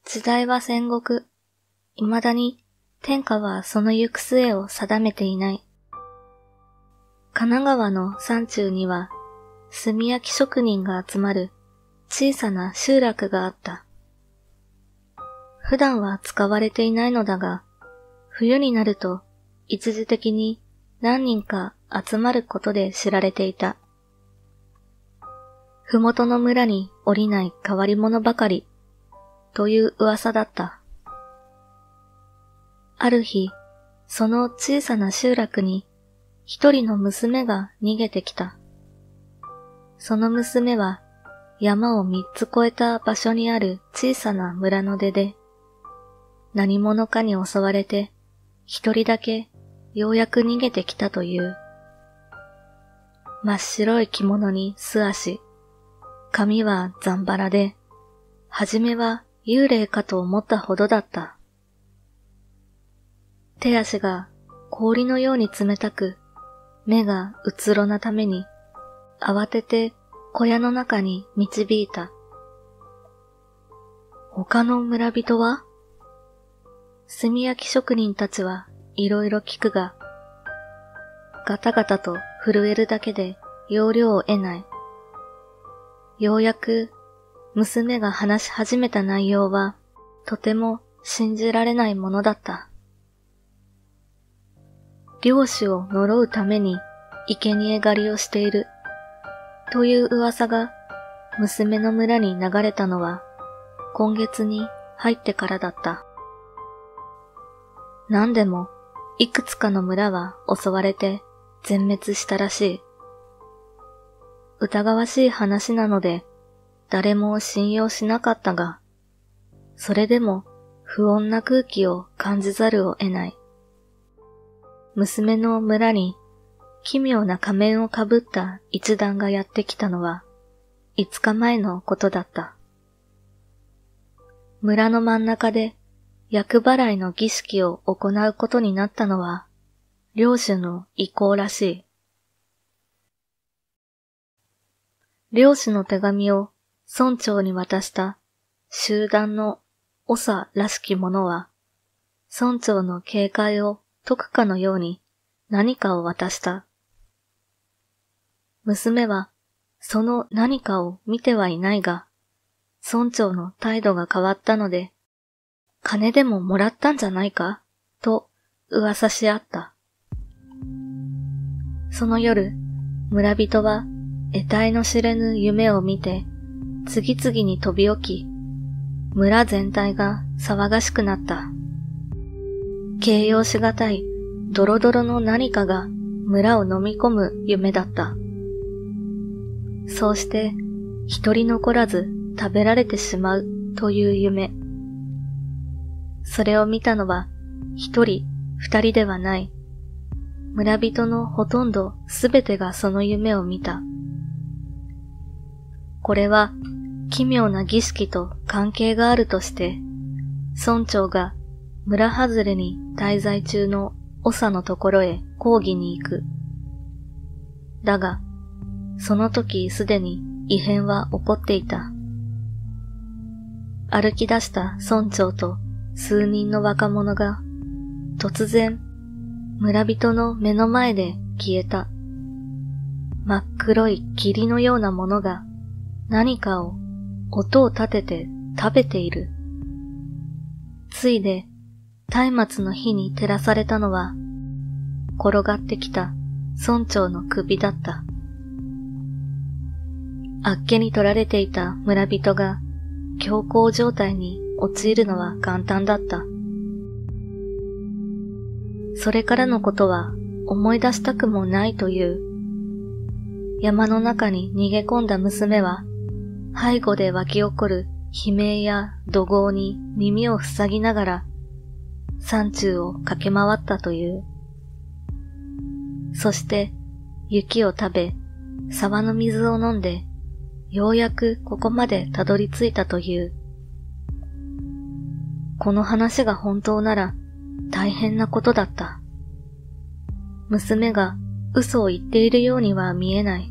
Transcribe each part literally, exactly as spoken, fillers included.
時代は戦国。未だに天下はその行く末を定めていない。神奈川の山中には炭焼き職人が集まる小さな集落があった。普段は使われていないのだが、冬になると一時的に何人か集まることで知られていた。ふもとの村に降りない変わり者ばかりという噂だった。ある日、その小さな集落に一人の娘が逃げてきた。その娘は山を三つ越えた場所にある小さな村の出で、何者かに襲われて一人だけようやく逃げてきたという。真っ白い着物に素足、髪はざんばらで、はじめは幽霊かと思ったほどだった。手足が氷のように冷たく、目がうつろなために、慌てて小屋の中に導いた。他の村人は？炭焼き職人たちはいろいろ聞くが、ガタガタと震えるだけで要領を得ない。ようやく娘が話し始めた内容はとても信じられないものだった。漁師を呪うために生贄狩りをしているという噂が娘の村に流れたのは今月に入ってからだった。何でもいくつかの村は襲われて全滅したらしい。疑わしい話なので誰も信用しなかったが、それでも不穏な空気を感じざるを得ない。娘の村に奇妙な仮面をかぶった一団がやってきたのは五日前のことだった。村の真ん中で厄払いの儀式を行うことになったのは領主の意向らしい。領主の手紙を村長に渡した集団の長らしき者は村長の警戒を解くかのように何かを渡した。娘はその何かを見てはいないが、村長の態度が変わったので、金でももらったんじゃないかと噂し合った。その夜、村人は得体の知れぬ夢を見て、次々に飛び起き、村全体が騒がしくなった。形容しがたいドロドロの何かが村を飲み込む夢だった。そうして一人残らず食べられてしまうという夢。それを見たのは一人二人ではない。村人のほとんどすべてがその夢を見た。これは奇妙な儀式と関係があるとして、村長が村外れに滞在中の長のところへ抗議に行く。だが、その時すでに異変は起こっていた。歩き出した村長と数人の若者が突然村人の目の前で消えた。真っ黒い霧のようなものが何かを音を立てて食べている。ついで松明の火に照らされたのは転がってきた村長の首だった。あっけに取られていた村人が恐慌状態に陥るのは簡単だった。それからのことは思い出したくもないという。山の中に逃げ込んだ娘は背後で湧き起こる悲鳴や怒号に耳を塞ぎながら山中を駆け回ったという。そして雪を食べ、沢の水を飲んで、ようやくここまでたどり着いたという。この話が本当なら大変なことだった。娘が嘘を言っているようには見えない。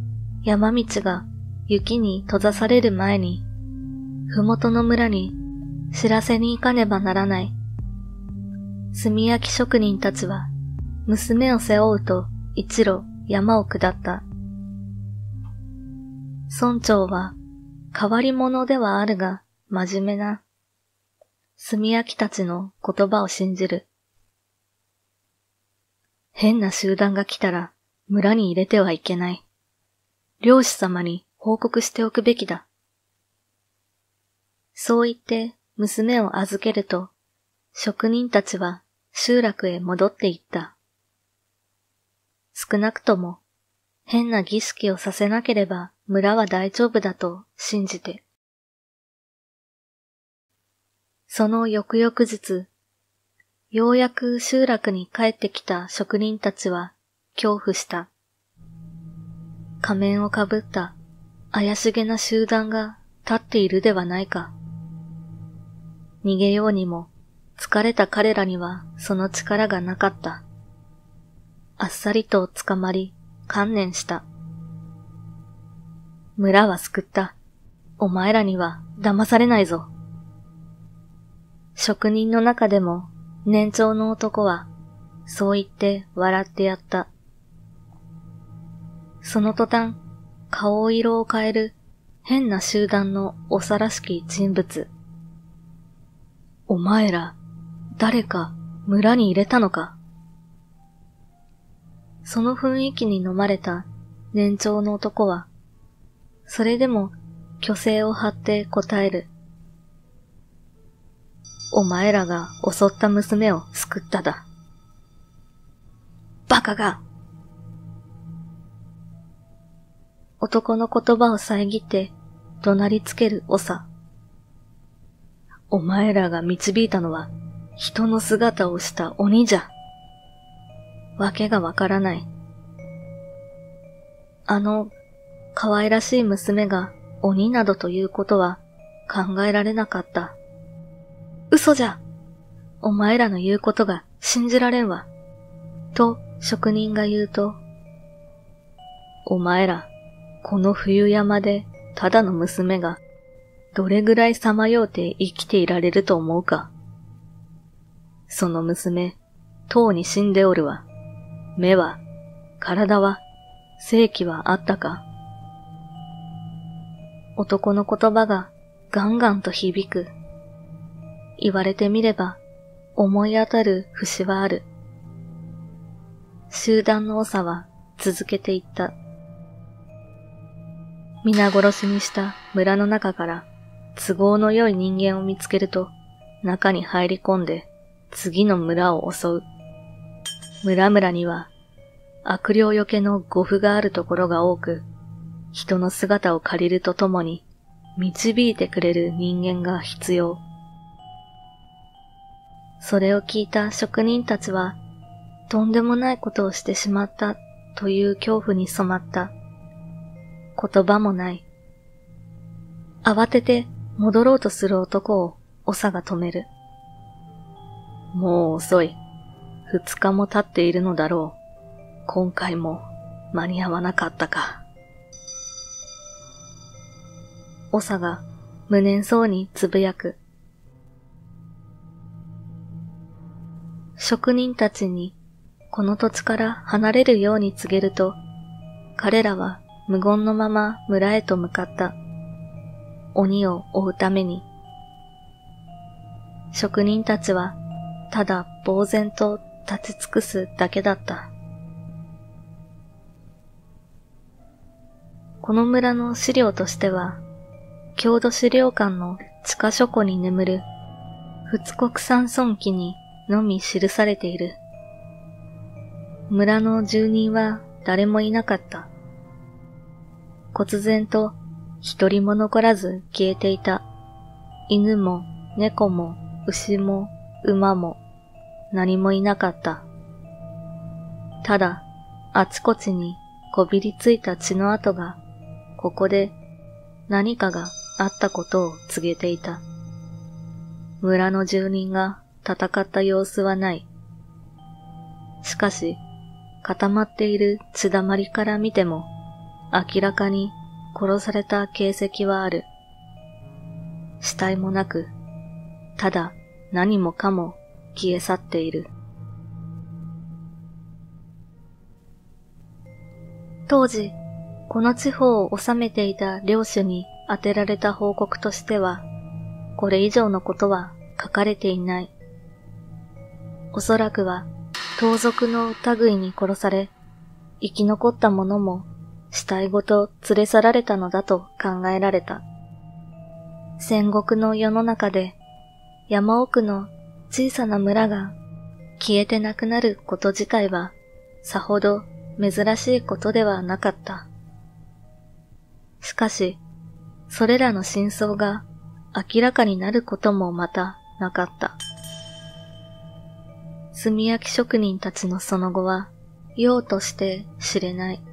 山道が雪に閉ざされる前に、ふもとの村に知らせに行かねばならない。炭焼き職人たちは、娘を背負うと一路山を下った。村長は変わり者ではあるが真面目な炭焼きたちの言葉を信じる。変な集団が来たら村に入れてはいけない。漁師様に報告しておくべきだ。そう言って娘を預けると、職人たちは集落へ戻っていった。少なくとも変な儀式をさせなければ村は大丈夫だと信じて。その翌々日、ようやく集落に帰ってきた職人たちは恐怖した。仮面をかぶった怪しげな集団が立っているではないか。逃げようにも疲れた彼らにはその力がなかった。あっさりと捕まり観念した。村は救った。お前らには騙されないぞ。職人の中でも年長の男はそう言って笑ってやった。その途端、顔色を変える変な集団の長らしき人物。お前ら、誰か村に入れたのか。その雰囲気に飲まれた年長の男は、それでも虚勢を張って答える。お前らが襲った娘を救っただ。バカが。男の言葉を遮って怒鳴りつける長。お前らが導いたのは人の姿をした鬼じゃ。わけがわからない。あの可愛らしい娘が鬼などということは考えられなかった。嘘じゃ。お前らの言うことが信じられんわ。と職人が言うと、お前ら、この冬山でただの娘がどれぐらいさまようて生きていられると思うか。その娘、とうに死んでおるわ。目は、体は、生気はあったか。男の言葉がガンガンと響く。言われてみれば思い当たる節はある。集団の長は続けていった。皆殺しにした村の中から都合の良い人間を見つけると中に入り込んで次の村を襲う。村々には悪霊よけの護符があるところが多く、人の姿を借りるとともに導いてくれる人間が必要。それを聞いた職人たちは、とんでもないことをしてしまったという恐怖に染まった。言葉もない。慌てて戻ろうとする男を長が止める。もう遅い。二日も経っているのだろう。今回も間に合わなかったか。長が無念そうにつぶやく。職人たちにこの土地から離れるように告げると、彼らは無言のまま村へと向かった。鬼を追うために。職人たちはただ呆然と立ち尽くすだけだった。この村の資料としては、郷土資料館の地下書庫に眠る仏国山村記にのみ記されている。村の住人は誰もいなかった。忽然と一人も残らず消えていた。犬も猫も牛も馬も何もいなかった。ただあちこちにこびりついた血の跡が、ここで何かがあったことを告げていた。村の住人が戦った様子はない。しかし、固まっている血だまりから見ても、明らかに殺された形跡はある。死体もなく、 ただ何もかも消え去っている。当時、この地方を治めていた領主に当てられた報告としては、これ以上のことは書かれていない。おそらくは盗賊の類に殺され、生き残った者も死体ごと連れ去られたのだと考えられた。戦国の世の中で山奥の小さな村が消えてなくなること自体はさほど珍しいことではなかった。しかし、それらの真相が明らかになることもまたなかった。炭焼き職人たちのその後は、ようとして知れない。